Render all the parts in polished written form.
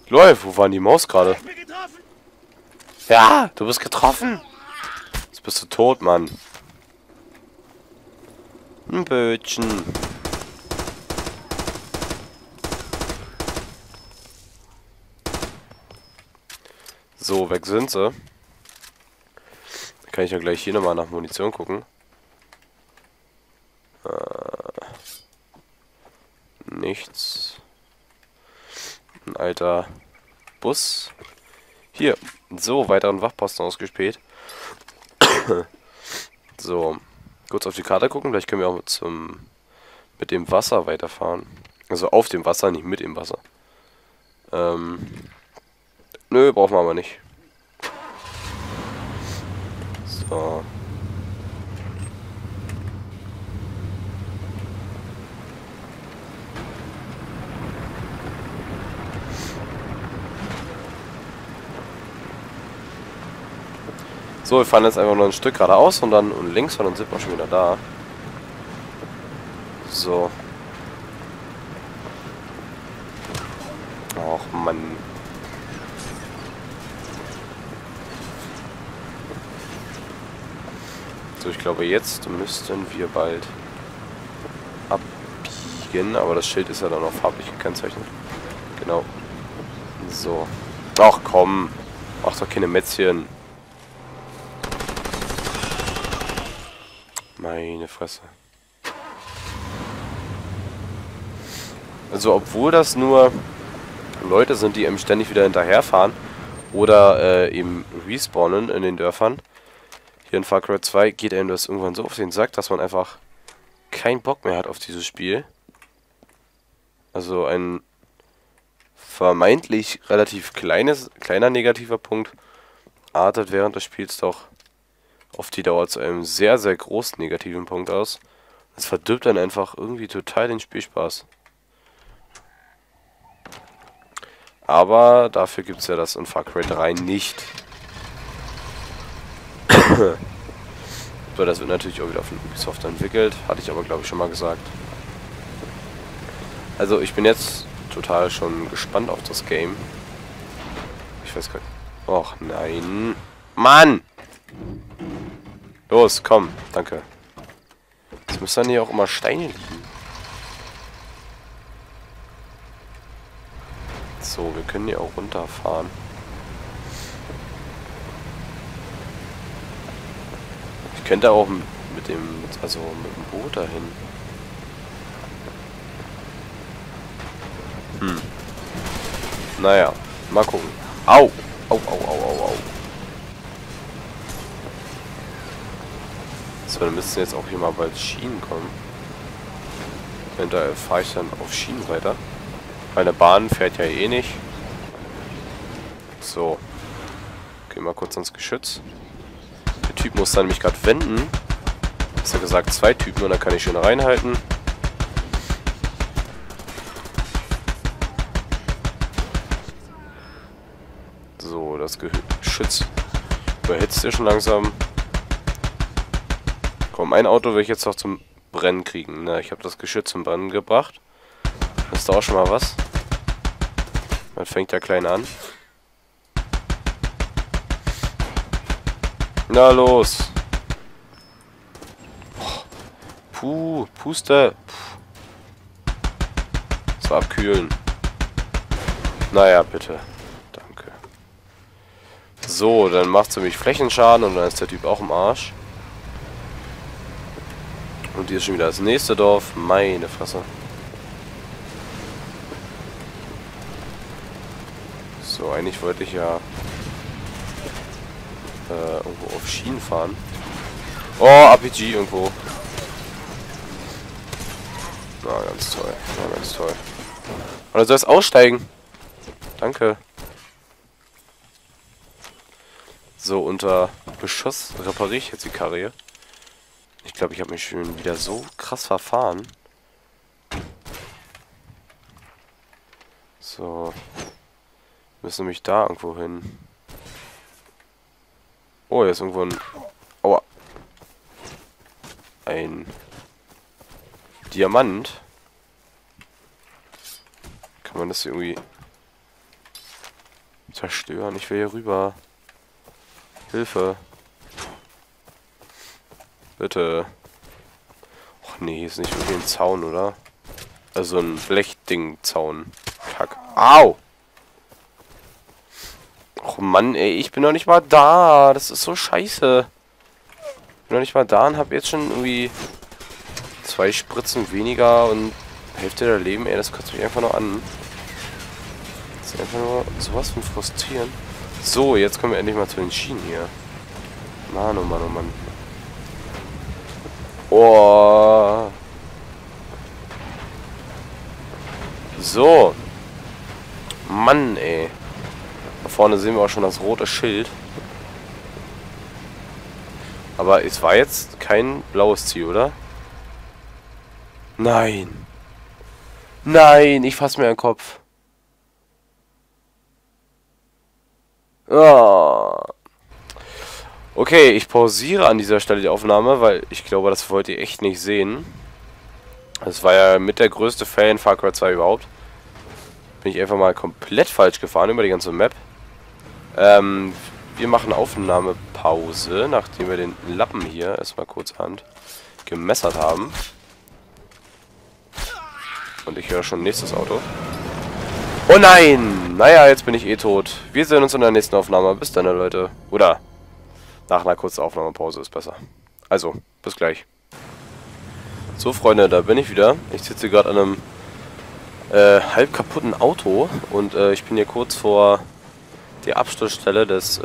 Läuft, wo war die Maus gerade? Ja, du bist getroffen. Jetzt bist du tot, Mann. Ein Bötchen. So, weg sind sie. Dann kann ich ja gleich hier nochmal nach Munition gucken. Nichts. Ein alter Bus. Hier. So, weiteren Wachposten ausgespäht. So. Kurz auf die Karte gucken. Vielleicht können wir auch mit dem Wasser weiterfahren. Also auf dem Wasser, nicht mit dem Wasser. Nö, brauchen wir aber nicht. So. So, wir fahren jetzt einfach nur ein Stück geradeaus und dann links und dann sind wir schon wieder da. So. Och, Mann. So, ich glaube, jetzt müssten wir bald abbiegen, aber das Schild ist ja dann auch farblich gekennzeichnet. Genau. So. Ach komm. Mach doch keine Mätzchen. Meine Fresse. Also, obwohl das nur Leute sind, die eben ständig wieder hinterherfahren oder eben respawnen in den Dörfern. Hier in Far Cry 2 geht einem das irgendwann so auf den Sack, dass man einfach keinen Bock mehr hat auf dieses Spiel. Also ein vermeintlich relativ kleiner negativer Punkt artet während des Spiels doch auf die Dauer zu einem sehr, sehr großen negativen Punkt aus. Es verdirbt dann einfach irgendwie total den Spielspaß. Aber dafür gibt es ja das in Far Cry 3 nicht. So, das wird natürlich auch wieder von Ubisoft entwickelt. Hatte ich aber, glaube ich, schon mal gesagt. Also, ich bin jetzt total schon gespannt auf das Game. Ich weiß gar nicht. Och, nein. Mann! Los, komm. Danke. Es müssen dann hier auch immer Steine liegen. So, wir können hier auch runterfahren. Ich könnte auch mit dem Boot dahin. Naja, mal gucken. Au! Au, au, au, au, au. So, dann müssten jetzt auch hier mal bald Schienen kommen. Und da fahre ich dann auf Schienen weiter. Meine Bahn fährt ja eh nicht. So. Gehen wir kurz ans Geschütz. Der Typ muss dann nämlich gerade wenden. Hast ja gesagt, 2 Typen und dann kann ich schön reinhalten. So, das Geschütz überhitzt ja schon langsam. Komm, ein Auto will ich jetzt noch zum Brennen kriegen. Na, ich habe das Geschütz zum Brennen gebracht. Das ist doch auch schon mal was. Man fängt ja klein an. Na los. Puh, Puste. So, abkühlen. Naja, bitte. Danke. So, dann macht sie mich Flächenschaden und dann ist der Typ auch im Arsch. Und hier ist schon wieder das nächste Dorf. Meine Fresse. So, eigentlich wollte ich ja irgendwo auf Schienen fahren. Oh, RPG irgendwo. Na, ganz toll. Na, ganz toll. Und du sollst aussteigen. Danke. So, unter Beschuss repariere ich jetzt die Karre hier. Ich glaube, ich habe mich schon wieder so krass verfahren. So. Müssen nämlich da irgendwo hin. Oh, hier ist irgendwo ein... Aua. Ein... Diamant. Kann man das hier irgendwie... Zerstören, ich will hier rüber. Hilfe. Bitte. Och nee, ist nicht wirklich ein Zaun, oder? Also ein Blechding-Zaun. Kack. Au! Och Mann, ey, ich bin noch nicht mal da. Das ist so scheiße. Ich bin noch nicht mal da und hab jetzt schon irgendwie 2 Spritzen weniger und Hälfte der Leben. Ey, das kotzt mich einfach nur an. Das ist einfach nur sowas von frustrierend. So, jetzt kommen wir endlich mal zu den Schienen hier. Mann, oh Mann, oh Mann. Oh. So. Mann, ey. Da vorne sehen wir auch schon das rote Schild. Aber es war jetzt kein blaues Ziel, oder? Nein. Nein, ich fasse mir den Kopf. Oh. Okay, ich pausiere an dieser Stelle die Aufnahme, weil ich glaube, das wollt ihr echt nicht sehen. Das war ja mit der größte Fail in Far Cry 2 überhaupt. Bin ich einfach mal komplett falsch gefahren über die ganze Map. Wir machen Aufnahmepause, nachdem wir den Lappen hier erstmal kurzhand gemessert haben. Und ich höre schon nächstes Auto. Oh nein! Naja, jetzt bin ich eh tot. Wir sehen uns in der nächsten Aufnahme. Bis dann, Leute. Oder nach einer kurzen Aufnahmepause ist besser. Also, bis gleich. So, Freunde, da bin ich wieder. Ich sitze gerade an einem halb kaputten Auto. Und ich bin hier kurz vor der Absturzstelle des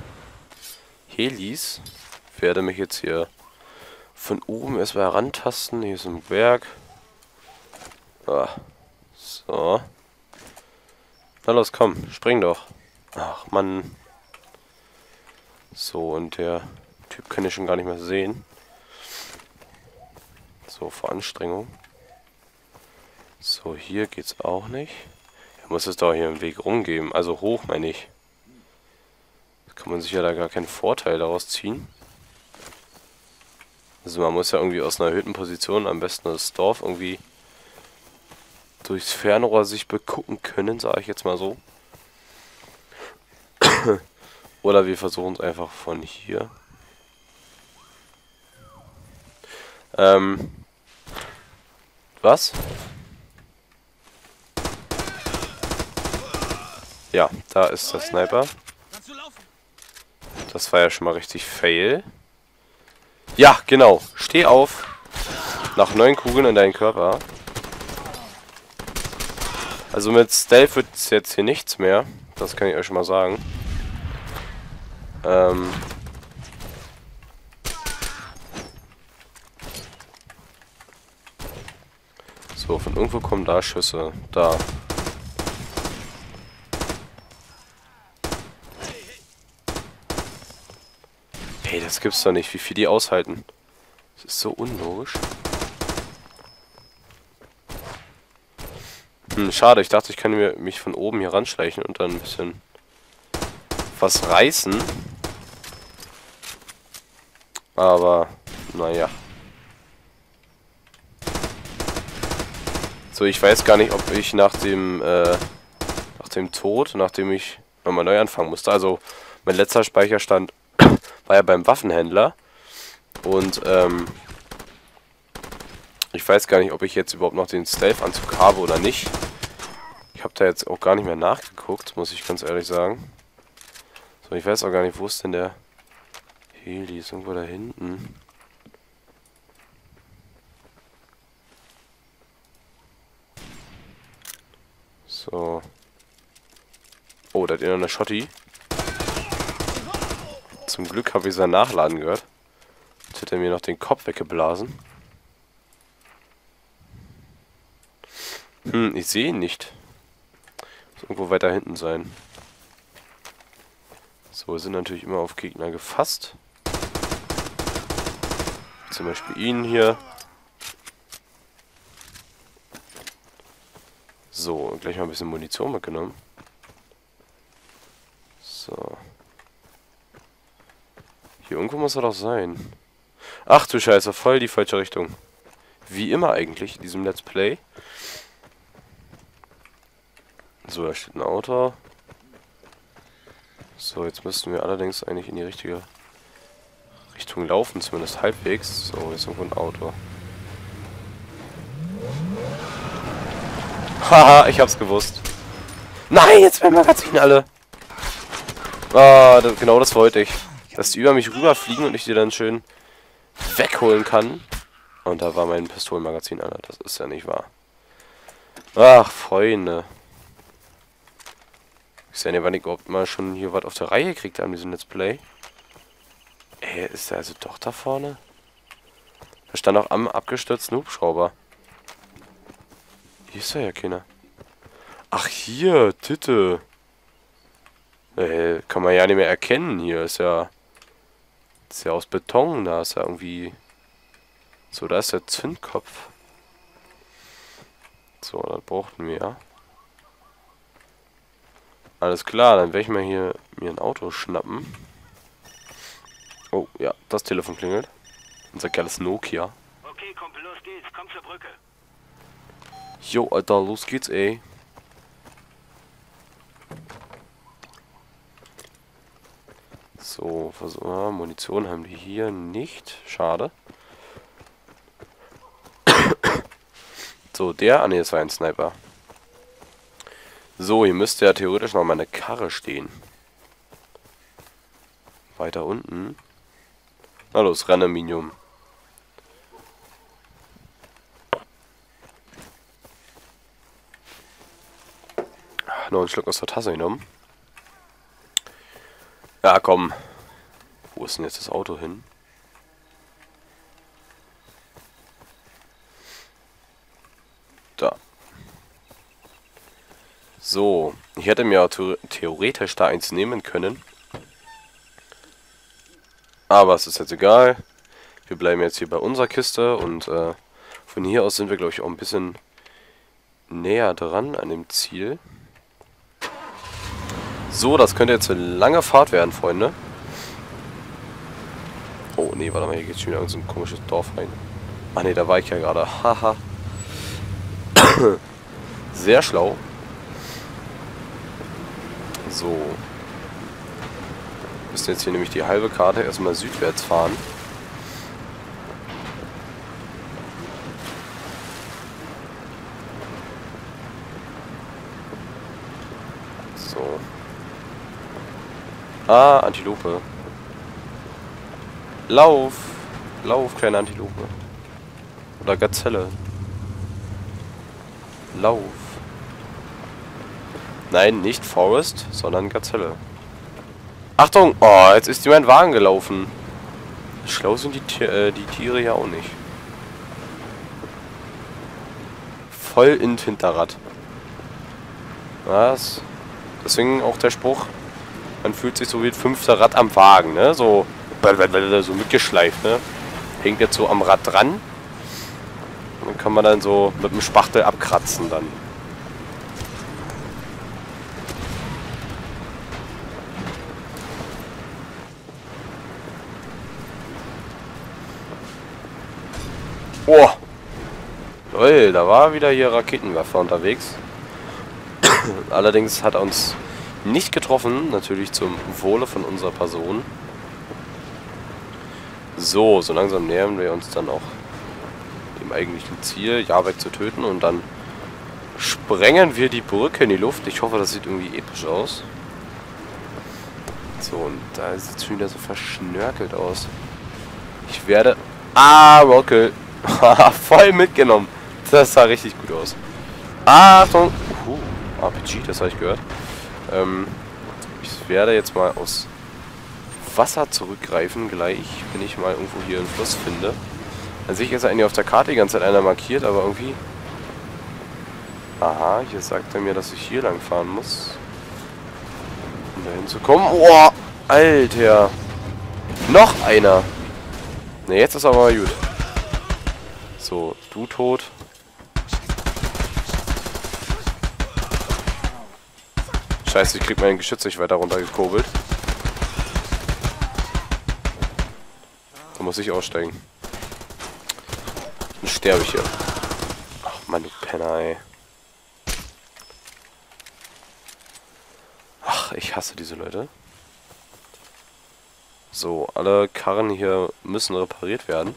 Helis. Werde mich jetzt hier von oben erstmal herantasten. Hier ist ein Berg. Ah, so. Na los, komm, spring doch. Ach, Mann. So, und der Typ kann ich schon gar nicht mehr sehen. So, vor Anstrengung. So, hier geht's auch nicht. Er muss es doch hier im Weg rumgeben. Also hoch, meine ich. Da kann man sich ja da gar keinen Vorteil daraus ziehen. Also man muss ja irgendwie aus einer erhöhten Position am besten das Dorf irgendwie durchs Fernrohr sich begucken können, sage ich jetzt mal so. Oder wir versuchen es einfach von hier. Was? Ja, da ist der Sniper. Das war ja schon mal richtig fail. Ja, genau. Steh auf. Nach 9 Kugeln in deinen Körper. Also mit Stealth wird es jetzt hier nichts mehr. Das kann ich euch schon mal sagen. So, von irgendwo kommen da Schüsse. Da. Hey, das gibt's doch nicht, wie viel die aushalten. Das ist so unlogisch. Schade, ich dachte, ich kann mich von oben hier ranschleichen und dann ein bisschen was reißen. Aber, naja. So, ich weiß gar nicht, ob ich nach dem Tod, nachdem ich nochmal neu anfangen musste. Also, mein letzter Speicherstand war ja beim Waffenhändler. Und, ich weiß gar nicht, ob ich jetzt überhaupt noch den Stealth-Anzug habe oder nicht. Ich habe da jetzt auch gar nicht mehr nachgeguckt, muss ich ganz ehrlich sagen. So, ich weiß auch gar nicht, wo ist denn der Heli? Ist irgendwo da hinten. So. Oh, da hat einer eine Schotti. Zum Glück habe ich sein Nachladen gehört. Jetzt hat er mir noch den Kopf weggeblasen. Ich sehe ihn nicht. Muss irgendwo weiter hinten sein. So, wir sind natürlich immer auf Gegner gefasst. Zum Beispiel ihn hier. So, gleich mal ein bisschen Munition mitgenommen. So. Hier irgendwo muss er doch sein. Ach du Scheiße, voll die falsche Richtung. Wie immer eigentlich in diesem Let's Play. So, da steht ein Auto. So, jetzt müssten wir allerdings eigentlich in die richtige Richtung laufen, zumindest halbwegs. So, jetzt ist irgendwo ein Auto. Haha, ich hab's gewusst. Nein, jetzt werden Magazin alle. Ah, genau das wollte ich. Dass die über mich rüberfliegen und ich die dann schön wegholen kann. Und da war mein Pistolenmagazin alle. Das ist ja nicht wahr. Ach, Freunde. Ich sehe ja nicht, ob man schon hier was auf der Reihe kriegt an diesem Let's Play. Ey, ist der also doch da vorne? Da stand auch am abgestürzten Hubschrauber. Hier ist ja keiner. Ach, hier, Titte. Kann man ja nicht mehr erkennen. Hier ist ja aus Beton. Da ist ja irgendwie... So, da ist der Zündkopf. So, das brauchten wir ja. Alles klar, dann werde ich mal hier mir ein Auto schnappen. Oh, ja, das Telefon klingelt. Unser geiles Nokia. Okay, Kumpel, los geht's. Komm zur Brücke. Jo, Alter, los geht's, ey. So, Munition haben die hier nicht. Schade. So, ne, das war ein Sniper. So, hier müsste ja theoretisch noch mal eine Karre stehen. Weiter unten. Na los, Randominium. Noch einen Schluck aus der Tasse genommen. Ja, komm. Wo ist denn jetzt das Auto hin? Da. So. Ich hätte mir auch theoretisch da eins nehmen können. Aber es ist jetzt egal. Wir bleiben jetzt hier bei unserer Kiste. Und von hier aus sind wir, glaube ich, auch ein bisschen näher dran an dem Ziel. So, das könnte jetzt eine lange Fahrt werden, Freunde. Oh, nee, warte mal, hier geht schon wieder in so ein komisches Dorf rein. Ach nee, da war ich ja gerade. Haha. Sehr schlau. So. Wir müssen jetzt hier nämlich die halbe Karte erstmal südwärts fahren. So. Ah, Antilope. Lauf! Lauf, kleine Antilope. Oder Gazelle. Lauf. Nein, nicht Forest, sondern Gazelle. Achtung! Oh, jetzt ist jemand Wagen gelaufen. Schlau sind die Tiere ja auch nicht. Voll ins Hinterrad. Was? Deswegen auch der Spruch, man fühlt sich so wie das 5. Rad am Wagen, ne? So mitgeschleift, ne? Hängt jetzt so am Rad dran. Und dann kann man dann so mit dem Spachtel abkratzen dann. Oh! Lol, da war wieder hier Raketenwerfer unterwegs. Allerdings hat er uns nicht getroffen, natürlich zum Wohle von unserer Person. So, so langsam nähern wir uns dann auch dem eigentlichen Ziel, Javek zu töten, und dann sprengen wir die Brücke in die Luft. Ich hoffe, das sieht irgendwie episch aus. So, und da sieht es schon wieder so verschnörkelt aus. Ich werde... Ah, Rocket. Voll mitgenommen. Das sah richtig gut aus. Achtung! RPG, das habe ich gehört. Ich werde jetzt mal aus Wasser zurückgreifen, gleich, wenn ich mal irgendwo hier einen Fluss finde. An sich ist eigentlich auf der Karte die ganze Zeit einer markiert, aber irgendwie... Aha, hier sagt er mir, dass ich hier lang fahren muss. Um da hinzukommen. Oh, Alter! Noch einer! Ne, jetzt ist aber mal gut. So, du tot. Scheiße, ich krieg mein Geschütz nicht weiter runtergekurbelt. Da muss ich aussteigen. Dann sterbe ich hier. Ach Mann, du Penner, ey. Ach, ich hasse diese Leute. So, alle Karren hier müssen repariert werden.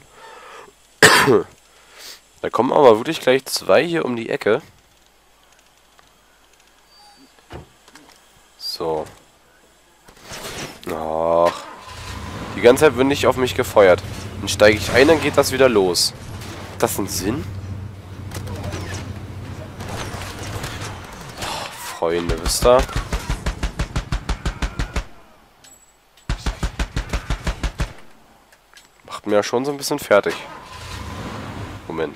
Da kommen aber wirklich gleich 2 hier um die Ecke. So. Ach. Die ganze Zeit wird nicht auf mich gefeuert. Dann steige ich ein, dann geht das wieder los. Hat das einen Sinn? Oh, Freunde, wisst ihr? Macht mir ja schon so ein bisschen fertig. Moment.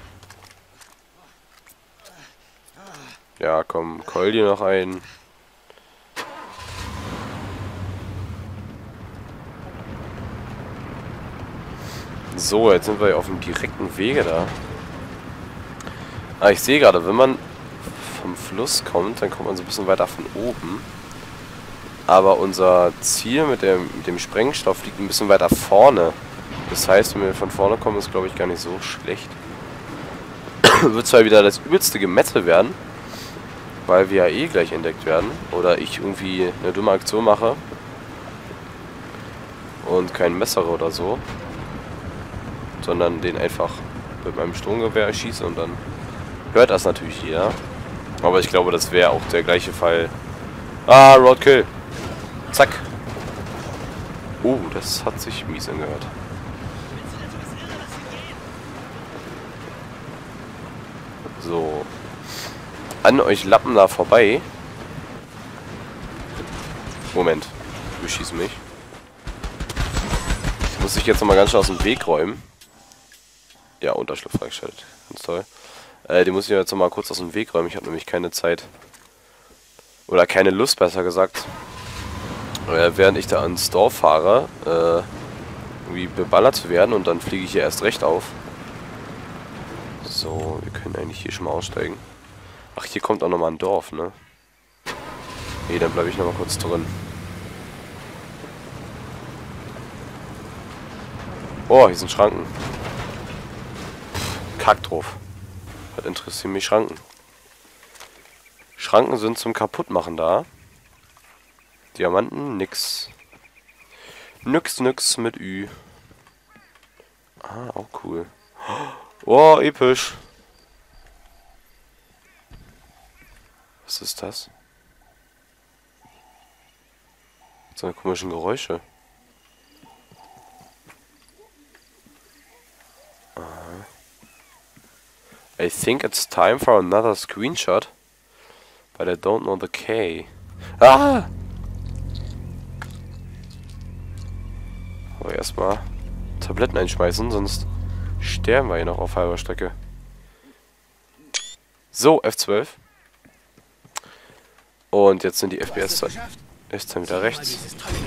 Ja, komm, keul dir noch ein. So, jetzt sind wir auf dem direkten Wege da. Ah, ich sehe gerade, wenn man vom Fluss kommt, dann kommt man so ein bisschen weiter von oben. Aber unser Ziel mit dem Sprengstoff liegt ein bisschen weiter vorne. Das heißt, wenn wir von vorne kommen, ist glaube ich gar nicht so schlecht. Wird zwar wieder das übelste Gemetzel werden, weil wir ja eh gleich entdeckt werden. Oder ich irgendwie eine dumme Aktion mache. Und kein Messer oder so. Sondern den einfach mit meinem Sturmgewehr erschieße und dann hört das natürlich jeder. Aber ich glaube, das wäre auch der gleiche Fall. Ah, Roadkill. Zack. Oh, das hat sich mies angehört. So. An euch Lappen da vorbei. Moment. Wir schießen mich. Muss ich jetzt nochmal ganz schnell aus dem Weg räumen. Ja, Unterschlupf freigeschaltet. Ganz toll. Die muss ich jetzt nochmal kurz aus dem Weg räumen. Ich habe nämlich keine Zeit. Oder keine Lust, besser gesagt. Während ich da ans Dorf fahre, irgendwie beballert zu werden und dann fliege ich hier erst recht auf. So, wir können eigentlich hier schon mal aussteigen. Ach, hier kommt auch nochmal ein Dorf, ne? Nee, dann bleibe ich nochmal kurz drin. Oh, hier sind Schranken. Kack drauf. Was interessieren mich Schranken? Schranken sind zum Kaputtmachen da. Diamanten, nix. Nix mit Ü. Ah, auch cool. Oh, episch. Was ist das? So eine komischen Geräusche. I think it's time for another screenshot. But I don't know the K. Ah! Aber erstmal Tabletten einschmeißen, sonst sterben wir hier noch auf halber Strecke. So, F12. Und jetzt sind die FPS ist dann wieder rechts.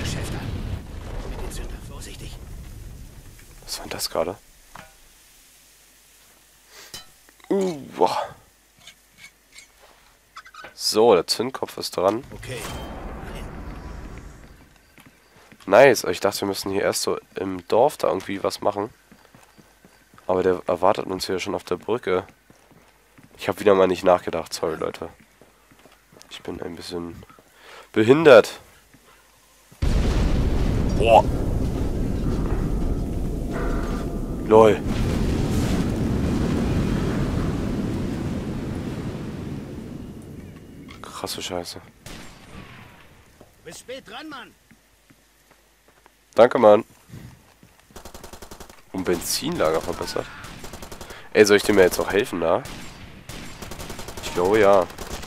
Was war denn das gerade? Boah. So, der Zündkopf ist dran. Okay. Nice, ich dachte, wir müssen hier erst so im Dorf da irgendwie was machen. Aber der erwartet uns hier schon auf der Brücke. Ich habe wieder mal nicht nachgedacht, sorry Leute. Ich bin ein bisschen behindert. Boah. Lol. Krasse Scheiße. Bis spät dran, Mann. Danke, Mann. Um Benzinlager verbessert. Ey, soll ich dir mir jetzt auch helfen, da? Ich glaube, ja.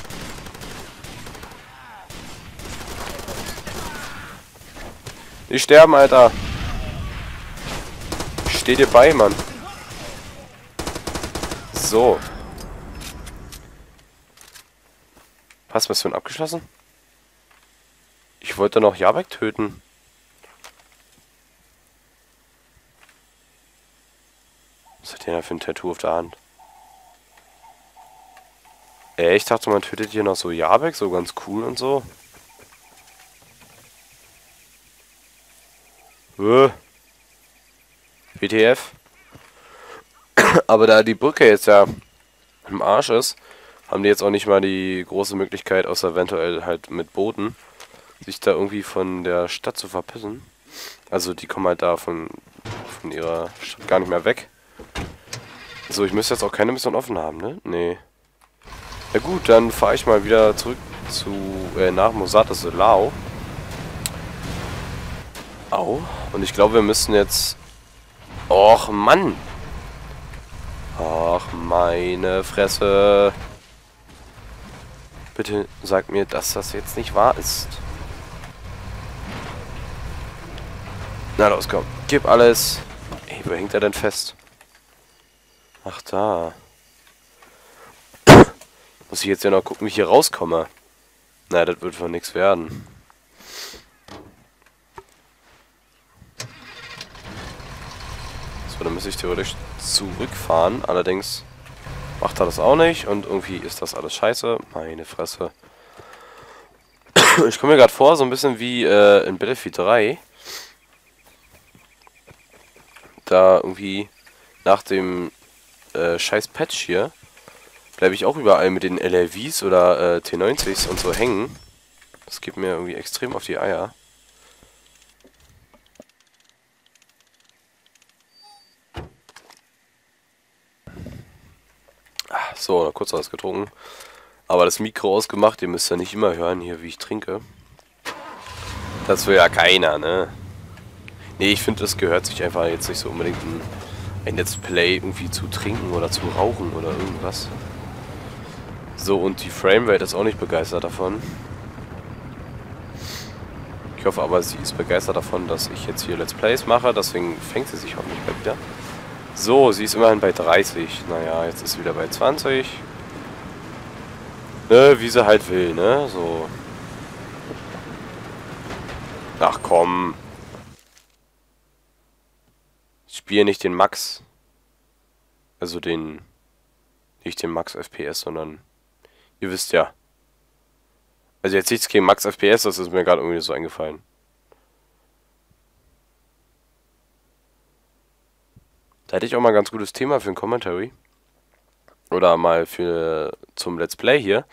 Die sterben, Alter. Ich steh dir bei, Mann. So. Was, Mission abgeschlossen? Ich wollte noch Jabek töten. Was hat der da für ein Tattoo auf der Hand? Ich dachte, man tötet hier noch so Jabek, so ganz cool und so. WTF. Aber da die Brücke jetzt ja im Arsch ist, haben die jetzt auch nicht mal die große Möglichkeit, außer eventuell halt mit Booten, sich da irgendwie von der Stadt zu verpissen. Also die kommen halt da von ihrer Stadt gar nicht mehr weg. So, ich müsste jetzt auch keine Mission offen haben, ne? Nee. Ja gut, dann fahre ich mal wieder zurück zu nach Mosat Lao. Au. Und ich glaube, wir müssen jetzt... Och, Mann! Ach, meine Fresse. Bitte sag mir, dass das jetzt nicht wahr ist. Na los, komm. Gib alles. Ey, wo hängt er denn fest? Ach, da. Muss ich jetzt ja noch gucken, wie ich hier rauskomme. Na, das wird von nichts werden. So, dann müsste ich theoretisch zurückfahren. Allerdings macht er das auch nicht. Und irgendwie ist das alles scheiße. Meine Fresse. Ich komme mir gerade vor, so ein bisschen wie in Battlefield 3. Da irgendwie nach dem scheiß Patch hier bleibe ich auch überall mit den LRVs oder T90s und so hängen. Das geht mir irgendwie extrem auf die Eier. So, noch kurz was getrunken. Aber das Mikro ausgemacht, ihr müsst ja nicht immer hören hier, wie ich trinke. Das will ja keiner, ne? Nee, ich finde, das gehört sich einfach jetzt nicht so unbedingt ein Let's Play irgendwie zu trinken oder zu rauchen oder irgendwas. So, und die Framerate ist auch nicht begeistert davon. Ich hoffe aber, sie ist begeistert davon, dass ich jetzt hier Let's Plays mache. Deswegen fängt sie sich hoffentlich bald wieder. So, sie ist immerhin bei 30. Naja, jetzt ist sie wieder bei 20. Ne, wie sie halt will, ne? So. Ach komm. Ich spiele nicht den Max. Also nicht den Max FPS, sondern... Ihr wisst ja. Also jetzt nichts gegen Max FPS, das ist mir gerade irgendwie so eingefallen. Da hätte ich auch mal ein ganz gutes Thema für ein Commentary. Oder mal zum Let's Play hier.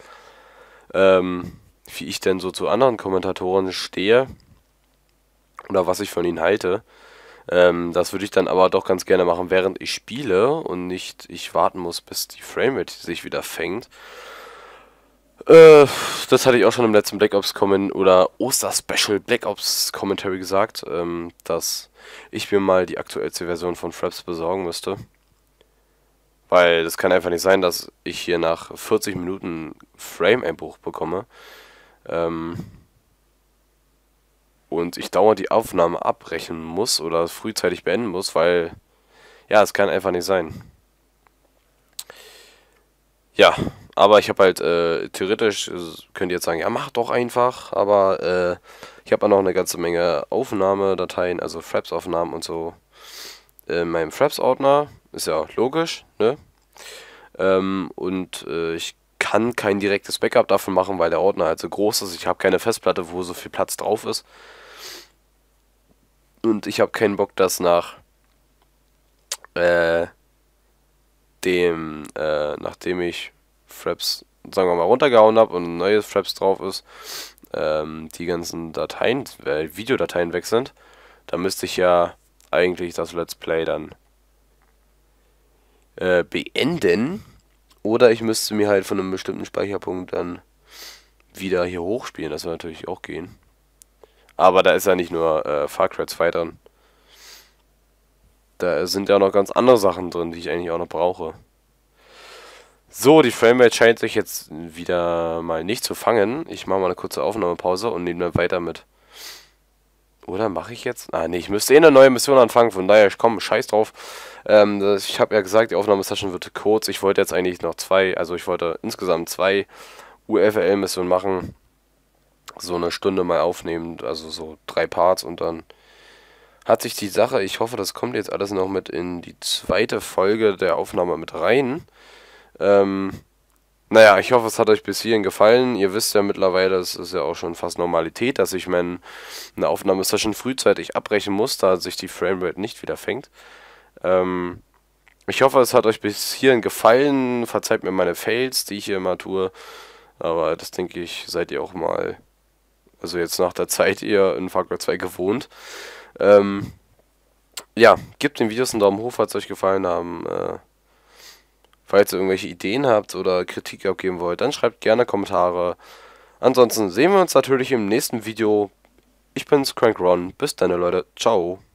Wie ich denn so zu anderen Kommentatoren stehe. Oder was ich von ihnen halte. Das würde ich dann aber doch ganz gerne machen, während ich spiele. Und nicht ich warten muss, bis die Framerate sich wieder fängt. Das hatte ich auch schon im letzten Black Ops oder Oster-Special Black Ops Commentary gesagt, dass ich mir mal die aktuellste Version von Fraps besorgen müsste. Weil das kann einfach nicht sein, dass ich hier nach 40 Minuten Frame-Einbruch bekomme. Und ich dauernd die Aufnahme abbrechen muss oder frühzeitig beenden muss, weil... Ja, es kann einfach nicht sein. Ja, aber ich habe halt, theoretisch, könnt ihr jetzt sagen, ja, mach doch einfach, aber ich habe auch noch eine ganze Menge Aufnahmedateien, also Fraps-Aufnahmen und so, in meinem Fraps-Ordner, ist ja auch logisch, ne? Ich kann kein direktes Backup davon machen, weil der Ordner halt so groß ist, ich habe keine Festplatte, wo so viel Platz drauf ist. Und ich habe keinen Bock, das nachdem ich Fraps, sagen wir mal, runtergehauen habe und ein neues Fraps drauf ist, die ganzen Dateien, Videodateien weg sind, da müsste ich ja eigentlich das Let's Play dann beenden. Oder ich müsste mir halt von einem bestimmten Speicherpunkt dann wieder hier hochspielen. Das würde natürlich auch gehen. Aber da ist ja nicht nur Far Cry 2 drin. Da sind ja noch ganz andere Sachen drin, die ich eigentlich auch noch brauche. So, die Framerate scheint sich jetzt wieder mal nicht zu fangen. Ich mache mal eine kurze Aufnahmepause und nehme dann weiter mit. Oder mache ich jetzt? Ah, nee, ich müsste eine neue Mission anfangen. Von daher, komm, scheiß drauf. Ich habe ja gesagt, die Aufnahmesession wird kurz. Ich wollte jetzt eigentlich noch ich wollte insgesamt 2 UFL-Missionen machen. So eine Stunde mal aufnehmen, also so 3 Parts und dann hat sich die Sache, ich hoffe, das kommt jetzt alles noch mit in die zweite Folge der Aufnahme mit rein. Naja, ich hoffe, es hat euch bis hierhin gefallen. Ihr wisst ja mittlerweile, es ist ja auch schon fast Normalität, dass ich eine Aufnahmesession frühzeitig abbrechen muss, da sich die Framerate nicht wieder fängt. Ich hoffe, es hat euch bis hierhin gefallen. Verzeiht mir meine Fails, die ich hier immer tue. Aber das denke ich, seid ihr auch mal, also jetzt nach der Zeit, ihr in Far Cry 2 gewohnt. Ja, gebt den Videos einen Daumen hoch, falls es euch gefallen haben. Falls ihr irgendwelche Ideen habt oder Kritik abgeben wollt, dann schreibt gerne Kommentare. Ansonsten sehen wir uns natürlich im nächsten Video. Ich bin's, Crank Ron. Bis dann, Leute. Ciao.